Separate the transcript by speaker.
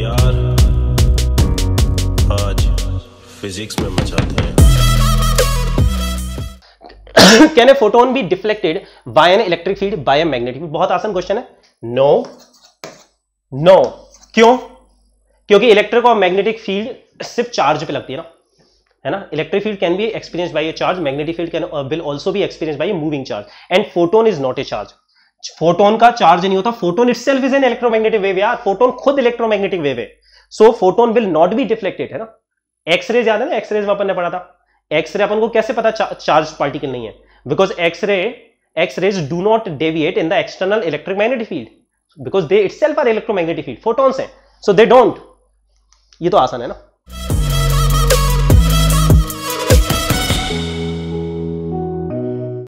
Speaker 1: यार आज फिजिक्स में मचाते हैं।
Speaker 2: Can a photon be deflected by an electric field by a magnetic field? बहुत आसान क्वेश्चन है। No no. क्यों? क्योंकि इलेक्ट्रिक और मैग्नेटिक फील्ड सिर्फ चार्ज पे लगती है ना, है ना। Electric field can be experienced by a charge, magnetic field can will also be experienced by a moving charge, and photon is not a charge. Photon का चार्ज नहीं होता, photon itself is an electromagnetic wave यार, photon खुद electromagnetic wave है। So photon will not be deflected, है ना। X-rays याद है ना, एक्सरेज में अपन ने पढ़ा था। एक्सरे अपन को कैसे पता चार्ज पार्टिकल नहीं है? Because X-rays do not deviate in the external electromagnetic field, because they itself are electromagnetic field, photons हैं, सो दे डोंट। ये तो आसान है ना।